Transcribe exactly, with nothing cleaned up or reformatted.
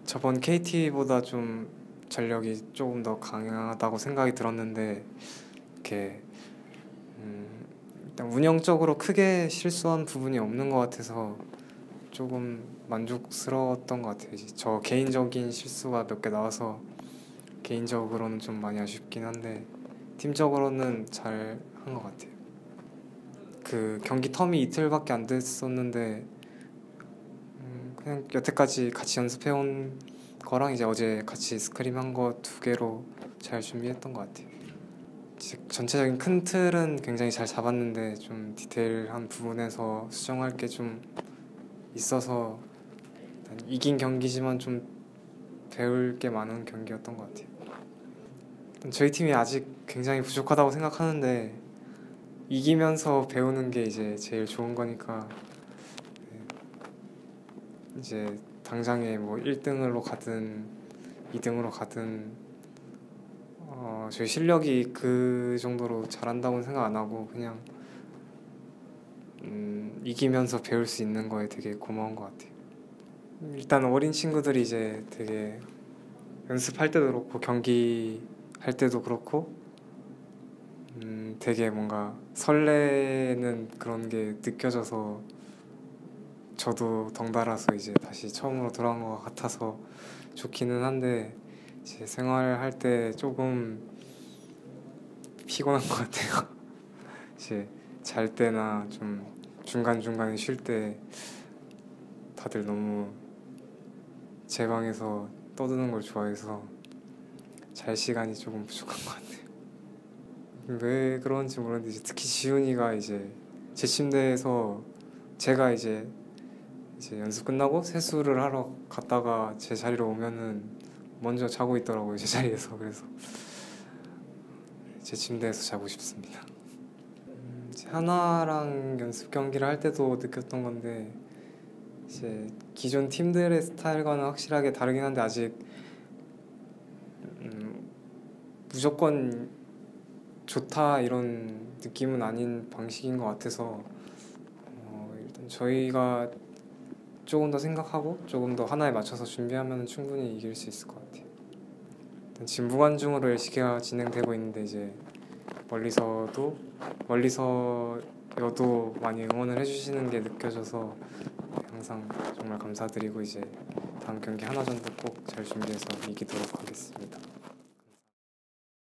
저번 케이티보다 좀 전력이 조금 더 강하다고 생각이 들었는데 이렇게 음, 일단 운영적으로 크게 실수한 부분이 없는 것 같아서 조금 만족스러웠던 것 같아요. 이제 저 개인적인 실수가 몇 개 나와서 개인적으로는 좀 많이 아쉽긴 한데 팀적으로는 잘 한 것 같아요. 그 경기 텀이 이틀밖에 안 됐었는데 음, 그냥 여태까지 같이 연습해온 거랑 이제 어제 같이 스크림한 거 두 개로 잘 준비했던 것 같아요. 이제 전체적인 큰 틀은 굉장히 잘 잡았는데 좀 디테일한 부분에서 수정할 게 좀 있어서 이긴 경기지만 좀 배울 게 많은 경기였던 것 같아요. 저희 팀이 아직 굉장히 부족하다고 생각하는데 이기면서 배우는 게 이제 제일 좋은 거니까 이제 당장에 뭐 일 등으로 가든 이 등으로 가든 어 저희 실력이 그 정도로 잘한다고는 생각 안 하고 그냥 음 이기면서 배울 수 있는 거에 되게 고마운 것 같아요. 일단 어린 친구들이 이제 되게 연습할 때도 그렇고 경기 할 때도 그렇고 음 되게 뭔가 설레는 그런 게 느껴져서 저도 덩달아서 이제 다시 처음으로 돌아온 것 같아서 좋기는 한데 이제 생활할 때 조금 피곤한 것 같아요. 이제 잘 때나 좀 중간중간에 쉴 때 다들 너무 제 방에서 떠드는 걸 좋아해서 잘 시간이 조금 부족한 것 같아요. 왜 그런지 모르는데 이제 특히 지훈이가 이제 제 침대에서 제가 이제 이제 연습 끝나고 세수를 하러 갔다가 제 자리로 오면은 먼저 자고 있더라고요. 제 자리에서. 그래서 제 침대에서 자고 싶습니다. 음, 이제 하나랑 연습 경기를 할 때도 느꼈던 건데 이제 기존 팀들의 스타일과는 확실하게 다르긴 한데 아직 음, 무조건 좋다 이런 느낌은 아닌 방식인 것 같아서 어, 일단 저희가 조금 더 생각하고 조금 더 하나에 맞춰서 준비하면 충분히 이길 수 있을 것 같아요. 일단 지금 무관중으로 엘시케이가 진행되고 있는데 이제 멀리서도 멀리서여도 많이 응원을 해주시는 게 느껴져서 항상 정말 감사드리고 이제 다음 경기 하나전도 꼭 잘 준비해서 이기도록 하겠습니다.